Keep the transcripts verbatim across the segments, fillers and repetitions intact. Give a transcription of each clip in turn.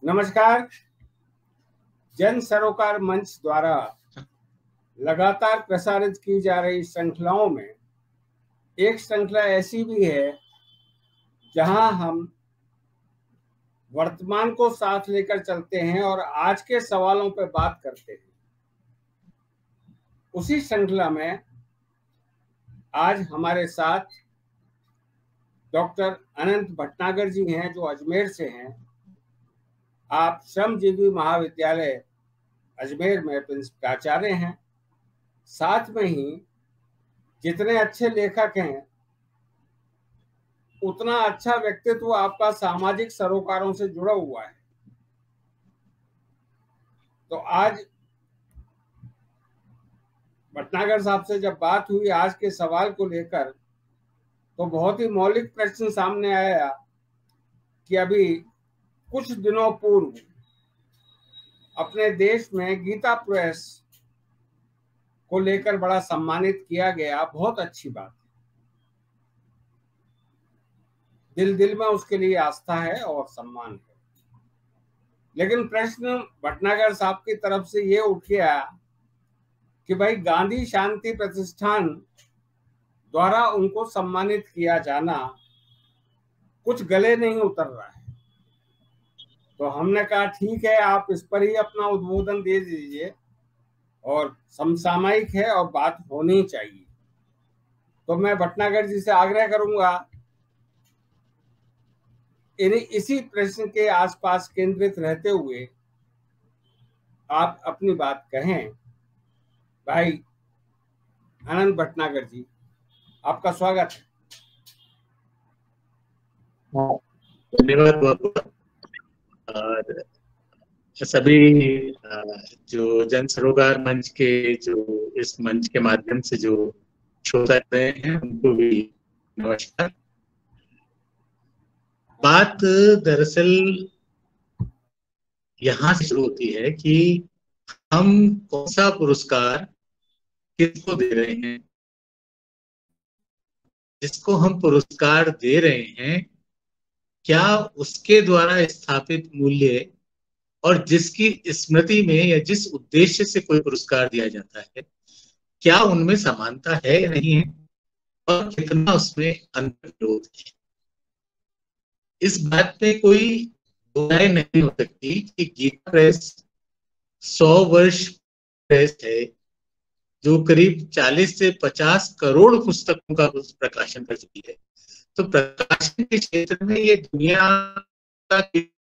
नमस्कार। जन सरोकार मंच द्वारा लगातार प्रसारित की जा रही श्रृंखलाओं में एक श्रृंखला ऐसी भी है जहां हम वर्तमान को साथ लेकर चलते हैं और आज के सवालों पर बात करते हैं। उसी श्रृंखला में आज हमारे साथ डॉक्टर अनंत भटनागर जी हैं, जो अजमेर से हैं। आप श्रमजीवी महाविद्यालय अजमेर में प्राचार्य हैं। साथ में ही जितने अच्छे लेखक हैं, उतना अच्छा व्यक्तित्व आपका सामाजिक सरोकारों से जुड़ा हुआ है। तो आज भटनागर साहब से जब बात हुई आज के सवाल को लेकर, तो बहुत ही मौलिक प्रश्न सामने आया कि अभी कुछ दिनों पूर्व अपने देश में गीता प्रेस को लेकर बड़ा सम्मानित किया गया। बहुत अच्छी बात है, दिल दिल में उसके लिए आस्था है और सम्मान है। लेकिन प्रश्न भटनागर साहब की तरफ से ये उठ गया कि भाई गांधी शांति प्रतिष्ठान द्वारा उनको सम्मानित किया जाना कुछ गले नहीं उतर रहा है। तो हमने कहा ठीक है, आप इस पर ही अपना उद्बोधन दे दीजिए, और समसामयिक है और बात होनी चाहिए। तो मैं भटनागर जी से आग्रह करूंगा, इसी प्रश्न के आसपास केंद्रित रहते हुए आप अपनी बात कहें। भाई अनंत भटनागर जी, आपका स्वागत है। धन्यवाद बहुत। और सभी जो जन सरोकार मंच के जो इस मंच के माध्यम से जो श्रोता रहे हैं, उनको भी नमस्कार। बात दरअसल यहाँ से शुरू होती है कि हम कौन सा पुरस्कार किसको दे रहे हैं। जिसको हम पुरस्कार दे रहे हैं, क्या उसके द्वारा स्थापित मूल्य और जिसकी स्मृति में या जिस उद्देश्य से कोई पुरस्कार दिया जाता है, क्या उनमें समानता है या नहीं है, और कितना उसमें अंतर्विरोध है। इस बात में कोई दो राय नहीं हो सकती कि गीता प्रेस सौ वर्ष प्रेस है, जो करीब चालीस से पचास करोड़ पुस्तकों का प्रकाशन कर चुकी है। तो प्रकाशन के क्षेत्र में ये दुनिया का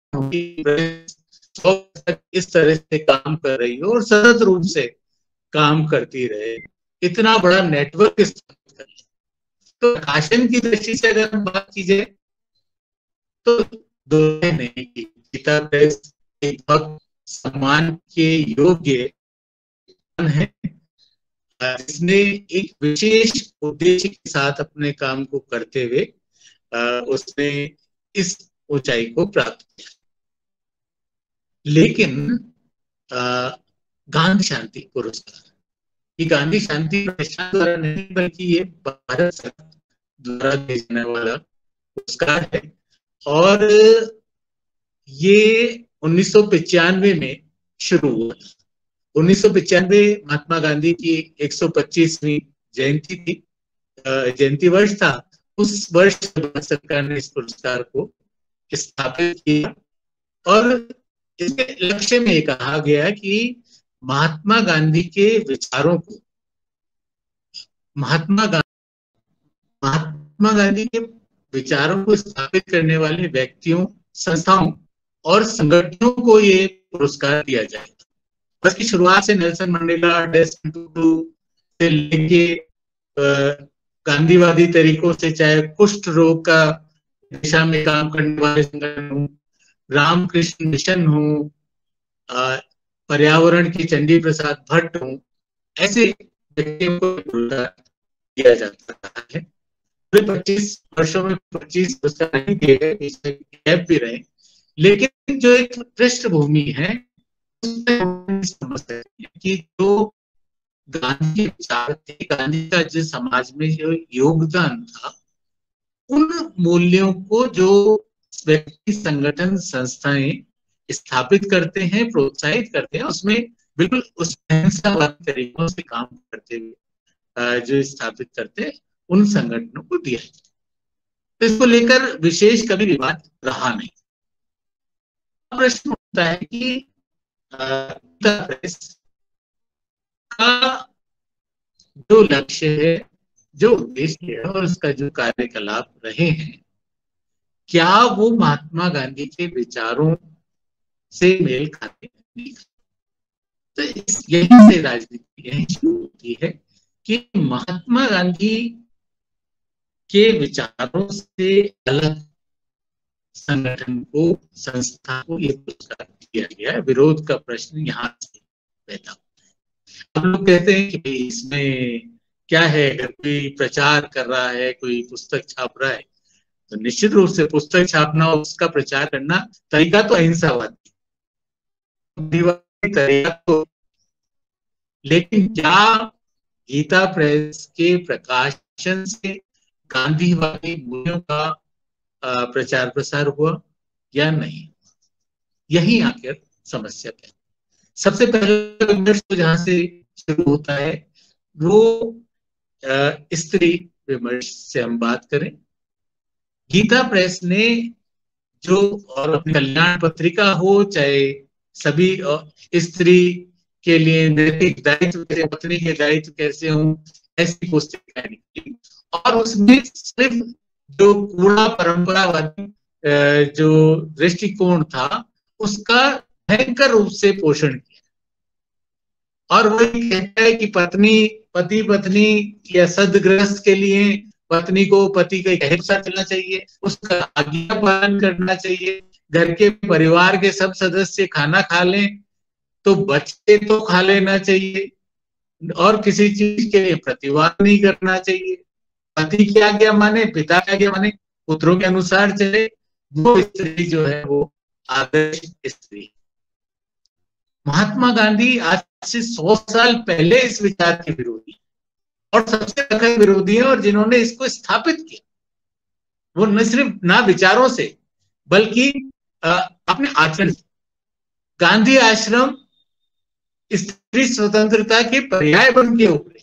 इस तरह से काम कर रही हो और सतत रूप से काम करती रहे, इतना बड़ा नेटवर्क स्थापित कर ले। तो प्रकाशन की दृष्टि से अगर हम बात की जाए तो दो नहीं की गीता प्रेस एक बहुत सम्मान के योग्य है, जिसने एक विशेष उद्देश्य के साथ अपने काम को करते हुए उसने इस ऊंचाई को प्राप्त किया। लेकिन गांधी शांति पुरस्कार, ये गांधी शांति प्रतिष्ठान द्वारा नहीं बल्कि ये भारत सरकार द्वारा दिया जाने वाला पुरस्कार है। और ये उन्नीस सौ पचानवे में शुरू हुआ। उन्नीस सौ पचानवे महात्मा गांधी की एक सौ पच्चीसवीं जयंती थी, जयंती वर्ष था। उस वर्ष भारत सरकार ने इस पुरस्कार को स्थापित किया और इसके लक्ष्य में ये कहा गया कि महात्मा गांधी के विचारों को, महात्मा गांधी महात्मा गांधी के विचारों को स्थापित करने वाले व्यक्तियों, संस्थाओं और संगठनों को ये पुरस्कार दिया जाएगा। बस की शुरुआत से नेल्सन मंडेला, डेस्मंड टुटू से लेके गांधीवादी तरीकों से, चाहे कुष्ठ रोग का दिशा में काम करने वाले संगठन हो, रामकृष्ण मिशन हो, पर्यावरण की चंडी प्रसाद भट्ट हो, ऐसे व्यक्तियों को दिया जाता है। पच्चीस वर्षों में पच्चीस पुरस्कार नहीं दिए गए, इसमें गैप भी रहे, लेकिन जो एक पृष्ठभूमि है कि जो गांधी के विचार थे, गांधी का जो समाज में जो योगदान था, उन मूल्यों को जो व्यक्ति, संगठन, संस्थाएं स्थापित करते हैं, प्रोत्साहित करते हैं, उसमें बिल्कुल उस अहिंसावादी तरीकों से काम करते हुए जो स्थापित करते हैं उन संगठनों को दिया। तो इसको लेकर विशेष कभी विवाद रहा नहीं। प्रश्न उठता है कि प्रेस का जो लक्ष्य है, जो उद्देश्य है और उसका जो कार्यकलाप रहे हैं, क्या वो महात्मा गांधी के विचारों से मेल खाते हैं? तो इस यही से राजनीति यही शुरू होती है कि महात्मा गांधी के विचारों से अलग संगठन को, संस्था को ये पुरस्कार दिया गया है। विरोध का प्रश्न यहाँ से पैदा होता है। हम लोग कहते हैं कि इसमें क्या है, अगर कोई प्रचार कर रहा है, कोई पुस्तक छाप रहा है, तो निश्चित रूप से पुस्तक छापना और उसका प्रचार करना तरीका तो अहिंसावादी तरीका तो, लेकिन क्या गीता प्रेस के प्रकाशन से गांधीवादी मूल्यों का प्रचार प्रसार हुआ या नहीं? यही आखिर समस्या है। सबसे पहले विमर्श तो जहां से शुरू होता है वो स्त्री विमर्श से हम बात करें। गीता प्रेस ने जो, और अपनी कल्याण पत्रिका हो, चाहे सभी स्त्री के लिए नैतिक दायित्व कैसे, पत्नी के दायित्व कैसे हों, ऐसी पुस्तकें निकली और उसमें सिर्फ जो कूड़ा परंपरावादी जो दृष्टिकोण था उसका भयंकर रूप से पोषण किया। और वही कहता है कि पत्नी पति पत्नी या सदगृहस्थ के लिए पत्नी को पति का हिस्सा चलना चाहिए, उसका आज्ञा पालन करना चाहिए, घर के परिवार के सब सदस्य खाना खा लें तो बच्चे तो खा लेना चाहिए, और किसी चीज के लिए प्रतिवाद नहीं करना चाहिए, पति की आज्ञा माने, पिता की आज्ञा माने, पुत्रों के अनुसार चले, वो स्त्री जो है वो आदर्श स्त्री। महात्मा गांधी आज से सौ साल पहले इस विचार के विरोधी और सबसे प्रखर विरोधी है, और जिन्होंने इसको स्थापित किया वो न सिर्फ ना विचारों से बल्कि अपने आचरण। गांधी आश्रम स्त्री स्वतंत्रता के पर्याय बन के उभरे,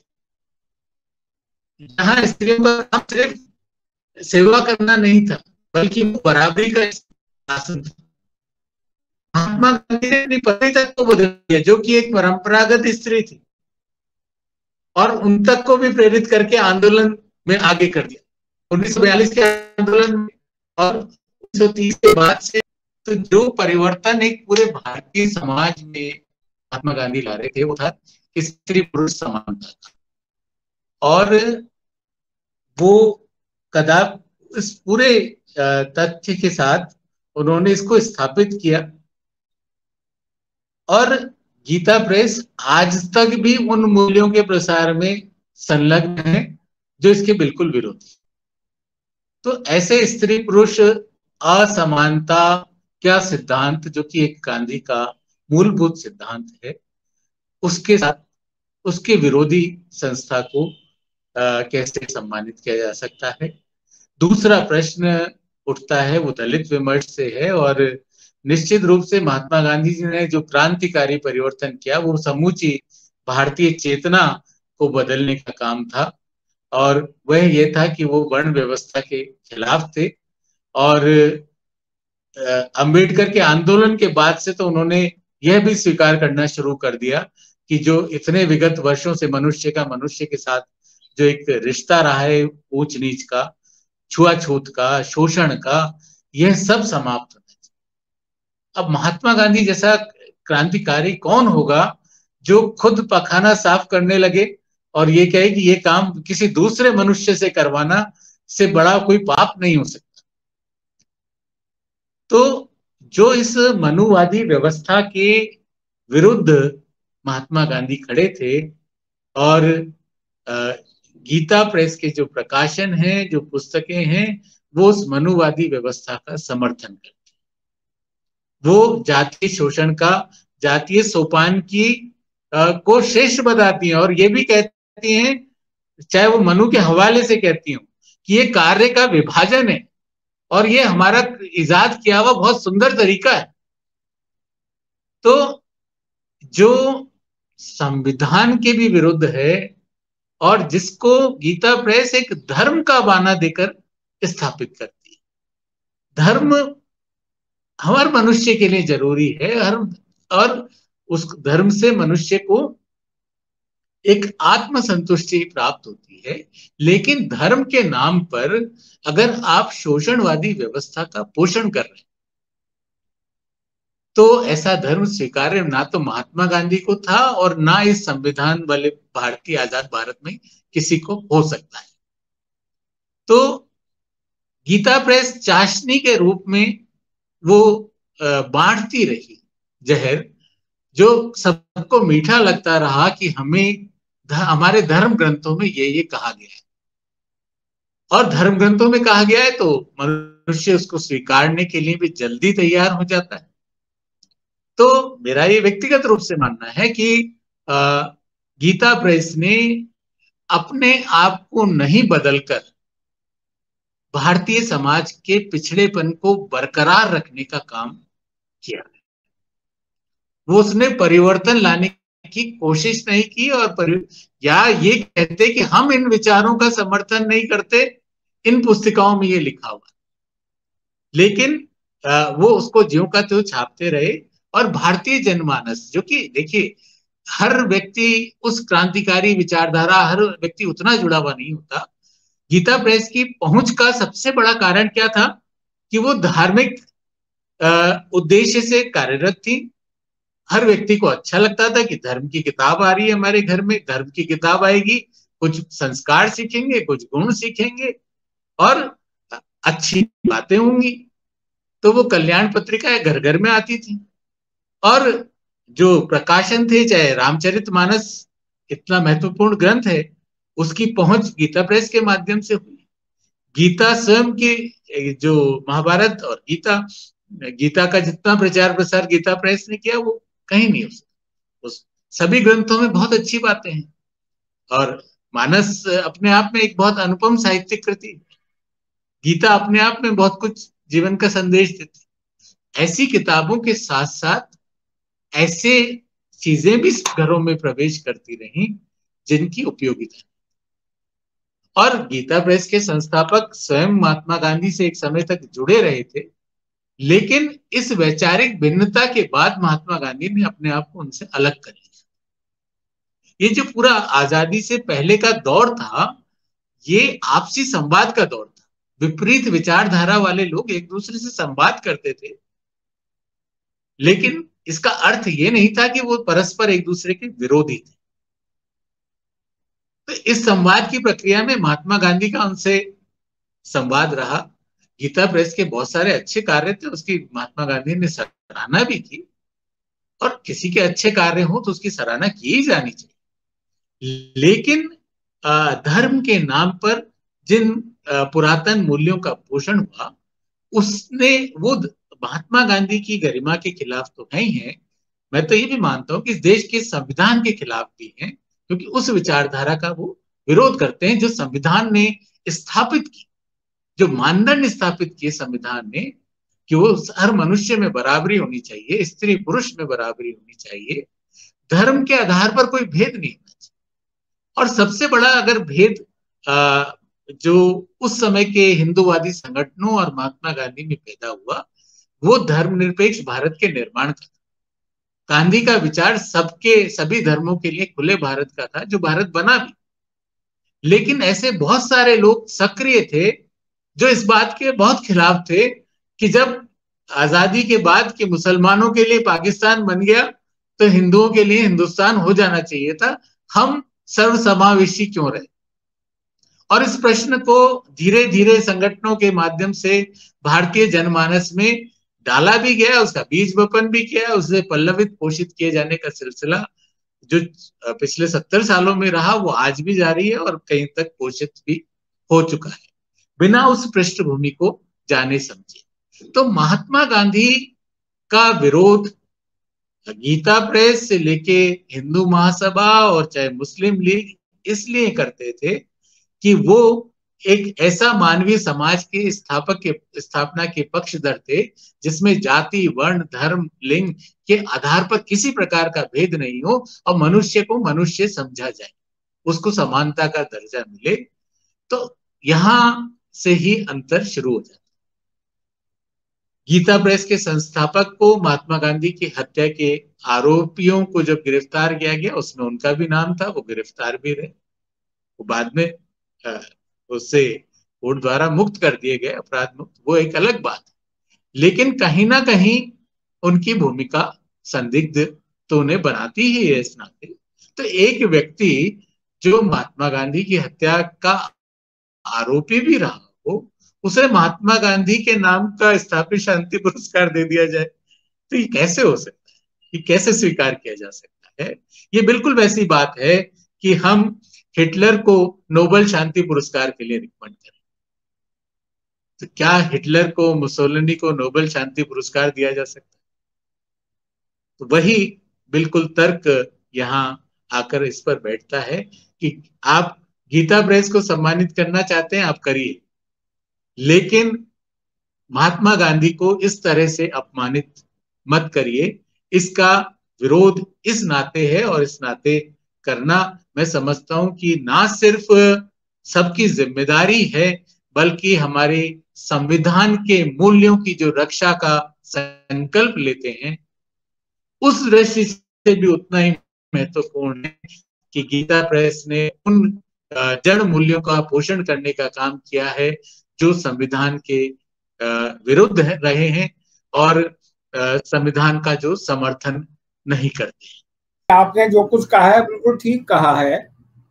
जहां स्त्रियों का काम सिर्फ सेवा करना नहीं था बल्कि बराबरी का शासन था। महात्मा गांधी ने अपनी पत्नी तक को बदल दिया जो कि एक परंपरागत स्त्री थी, और उन तक को भी प्रेरित करके आंदोलन में आगे कर दिया। उन्नीस सौ बयालीस के आंदोलन में और उन्नीस सौ तीस के बाद से तो जो परिवर्तन एक पूरे भारतीय समाज में महात्मा गांधी ला रहे थे वो था कि स्त्री पुरुष समानता था, और वो कदाप इस पूरे तथ्य के साथ उन्होंने इसको स्थापित किया। और गीता प्रेस आज तक भी उन मूल्यों के प्रसार में संलग्न है जो इसके बिल्कुल विरोधी। तो ऐसे स्त्री पुरुष असमानता क्या सिद्धांत, जो कि एक गांधी का मूलभूत सिद्धांत है, उसके साथ उसके विरोधी संस्था को आ, कैसे सम्मानित किया जा सकता है? दूसरा प्रश्न उठता है वो दलित विमर्श से है, और निश्चित रूप से महात्मा गांधी जी ने जो क्रांतिकारी परिवर्तन किया वो समूची भारतीय चेतना को बदलने का काम था, और वह ये था कि वो वर्ण व्यवस्था के खिलाफ थे। और अंबेडकर के आंदोलन के बाद से तो उन्होंने यह भी स्वीकार करना शुरू कर दिया कि जो इतने विगत वर्षों से मनुष्य का मनुष्य के साथ जो एक रिश्ता रहा है ऊंच नीच का, छुआछूत का, शोषण का, यह सब समाप्त होना चाहिए। अब महात्मा गांधी जैसा क्रांतिकारी कौन होगा जो खुद पखाना साफ करने लगे और ये कहे कि ये काम किसी दूसरे मनुष्य से करवाना से बड़ा कोई पाप नहीं हो सकता। तो जो इस मनुवादी व्यवस्था के विरुद्ध महात्मा गांधी खड़े थे, और गीता प्रेस के जो प्रकाशन हैं, जो पुस्तकें हैं, वो उस मनुवादी व्यवस्था का समर्थन करते हैं। वो जातीय शोषण का, जातीय सोपान की आ, को श्रेष्ठ बताती हैं, और ये भी कहती हैं, चाहे वो मनु के हवाले से कहती हूँ, कि ये कार्य का विभाजन है और ये हमारा इजाद किया हुआ बहुत सुंदर तरीका है। तो जो संविधान के भी विरुद्ध है और जिसको गीता प्रेस एक धर्म का बहाना देकर स्थापित करती है। धर्म हर मनुष्य के लिए जरूरी है, हर और उस धर्म से मनुष्य को एक आत्म संतुष्टि प्राप्त होती है। लेकिन धर्म के नाम पर अगर आप शोषणवादी व्यवस्था का पोषण कर रहे हैं तो ऐसा धर्म स्वीकार्य ना तो महात्मा गांधी को था और ना इस संविधान वाले भारतीय आजाद भारत में किसी को हो सकता है। तो गीता प्रेस चाशनी के रूप में वो बांटती रही जहर, जो सबको मीठा लगता रहा कि हमें हमारे धर्म ग्रंथों में ये ये कहा गया है, और धर्म ग्रंथों में कहा गया है तो मनुष्य उसको स्वीकारने के लिए भी जल्दी तैयार हो जाता है। तो मेरा ये व्यक्तिगत रूप से मानना है कि आ, गीता प्रेस ने अपने आप को नहीं बदलकर भारतीय समाज के पिछड़ेपन को बरकरार रखने का काम किया। वो उसने परिवर्तन लाने की कोशिश नहीं की, और या ये कहते कि हम इन विचारों का समर्थन नहीं करते, इन पुस्तिकाओं में ये लिखा हुआ, लेकिन आ, वो उसको ज्यों का त्यों छापते रहे। और भारतीय जनमानस, जो कि देखिए हर व्यक्ति उस क्रांतिकारी विचारधारा, हर व्यक्ति उतना जुड़ा हुआ नहीं होता। गीता प्रेस की पहुंच का सबसे बड़ा कारण क्या था कि वो धार्मिक उद्देश्य से कार्यरत थी। हर व्यक्ति को अच्छा लगता था कि धर्म की किताब आ रही है हमारे घर में, धर्म की किताब आएगी, कुछ संस्कार सीखेंगे, कुछ गुण सीखेंगे और अच्छी बातें होंगी। तो वो कल्याण पत्रिका घर घर में आती थी, और जो प्रकाशन थे, चाहे रामचरितमानस इतना महत्वपूर्ण ग्रंथ है, उसकी पहुंच गीता प्रेस के माध्यम से हुई। गीता स्वयं की जो महाभारत और गीता गीता का जितना प्रचार प्रसार गीता प्रेस ने किया वो कहीं नहीं हो सकता। उस सभी ग्रंथों में बहुत अच्छी बातें हैं, और मानस अपने आप में एक बहुत अनुपम साहित्यिक कृति, गीता अपने आप में बहुत कुछ जीवन का संदेश देती। ऐसी किताबों के साथ साथ ऐसे चीजें भी घरों में प्रवेश करती रही जिनकी उपयोगिता। और गीता प्रेस के संस्थापक स्वयं महात्मा गांधी से एक समय तक जुड़े रहे थे, लेकिन इस वैचारिक भिन्नता के बाद महात्मा गांधी ने अपने आप को उनसे अलग कर लिया। ये जो पूरा आजादी से पहले का दौर था, ये आपसी संवाद का दौर था। विपरीत विचारधारा वाले लोग एक दूसरे से संवाद करते थे, लेकिन इसका अर्थ ये नहीं था कि वो परस्पर एक दूसरे के विरोधी थे। तो इस संवाद की प्रक्रिया में महात्मा गांधी का उनसे संवाद रहा। गीता प्रेस के बहुत सारे अच्छे कार्य थे, उसकी महात्मा गांधी ने सराहना भी की, और किसी के अच्छे कार्य हो तो उसकी सराहना की ही जानी चाहिए। लेकिन धर्म के नाम पर जिन पुरातन मूल्यों का पोषण हुआ, उसने वो महात्मा गांधी की गरिमा के खिलाफ तो है ही है, मैं तो ये भी मानता हूं कि इस देश के संविधान के खिलाफ भी है, क्योंकि उस विचारधारा का वो विरोध करते हैं जो संविधान ने स्थापित की, जो मानदंड स्थापित किए संविधान ने कि वो हर मनुष्य में बराबरी होनी चाहिए, स्त्री पुरुष में बराबरी होनी चाहिए, धर्म के आधार पर कोई भेद नहीं होना चाहिए। और सबसे बड़ा अगर भेद आ, जो उस समय के हिंदूवादी संगठनों और महात्मा गांधी में पैदा हुआ, वो धर्मनिरपेक्ष भारत के निर्माण का था। गांधी का विचार सबके सभी धर्मों के लिए खुले भारत का था, जो भारत बना भी। लेकिन ऐसे बहुत सारे लोग सक्रिय थे जो इस बात के बहुत खिलाफ थे कि जब आजादी के बाद के मुसलमानों के लिए पाकिस्तान बन गया तो हिंदुओं के लिए हिंदुस्तान हो जाना चाहिए था, हम सर्वसमावेशी क्यों रहे। और इस प्रश्न को धीरे धीरे संगठनों के माध्यम से भारतीय जनमानस में डाला भी गया, उसका बीज वपन भी किया, उसे पल्लवित पोषित किए जाने का सिलसिला जो पिछले सत्तर सालों में रहा वो आज भी जारी है और कहीं तक पोषित भी हो चुका है, बिना उस पृष्ठभूमि को जाने समझे। तो महात्मा गांधी का विरोध गीता प्रेस से लेके हिंदू महासभा और चाहे मुस्लिम लीग इसलिए करते थे कि वो एक ऐसा मानवीय समाज के स्थापक के स्थापना के पक्षधर थे जिसमें जाति, वर्ण, धर्म, लिंग के आधार पर किसी प्रकार का भेद नहीं हो और मनुष्य को मनुष्य समझा जाए, उसको समानता का दर्जा मिले। तो यहां से ही अंतर शुरू हो जाता। गीता प्रेस के संस्थापक को महात्मा गांधी की हत्या के आरोपियों को जब गिरफ्तार किया गया, उसमें उनका भी नाम था, वो गिरफ्तार भी रहे, वो बाद में उससे कोर्ट द्वारा मुक्त कर दिए गए, अपराध मुक्त, वो एक अलग बात है। लेकिन कहीं ना कहीं उनकी भूमिका संदिग्ध तो उन्हें बनाती ही है इस नाते। तो एक व्यक्ति जो महात्मा गांधी की हत्या का आरोपी भी रहा हो, उसे महात्मा गांधी के नाम का स्थापित शांति पुरस्कार दे दिया जाए, तो ये कैसे हो सकता है? ये कैसे स्वीकार किया जा सकता है? ये बिल्कुल वैसी बात है कि हम हिटलर को नोबेल शांति पुरस्कार के लिए रिकमेंड करें। तो क्या हिटलर को, मुसोलिनी को नोबेल शांति पुरस्कार दिया जा सकता है? तो वही बिल्कुल तर्क यहाँ आकर इस पर बैठता है कि आप गीता प्रेस को सम्मानित करना चाहते हैं, आप करिए, लेकिन महात्मा गांधी को इस तरह से अपमानित मत करिए। इसका विरोध इस नाते है, और इस नाते करना मैं समझता हूं कि ना सिर्फ सबकी जिम्मेदारी है, बल्कि हमारे संविधान के मूल्यों की जो रक्षा का संकल्प लेते हैं, उस दृष्टि से भी उतना ही महत्वपूर्ण है कि गीता प्रेस ने उन जड़ मूल्यों का पोषण करने का काम किया है जो संविधान के विरुद्ध रहे हैं और संविधान का जो समर्थन नहीं करते। आपने जो कुछ कहा है बिल्कुल ठीक कहा है,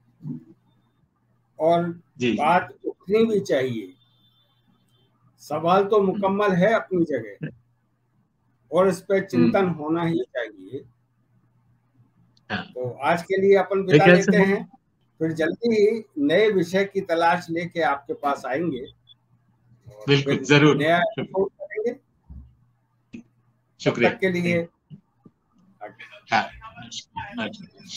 और जी, बात उठनी भी चाहिए। सवाल तो मुकम्मल है अपनी जगह, और इस पर चिंतन होना ही चाहिए। तो आज के लिए अपन विदा लेते हैं, फिर जल्दी ही नए विषय की तलाश लेके आपके पास आएंगे। बिल्कुल, जरूर, नया एपिसोड करेंगे। शुक्रिया के लिए।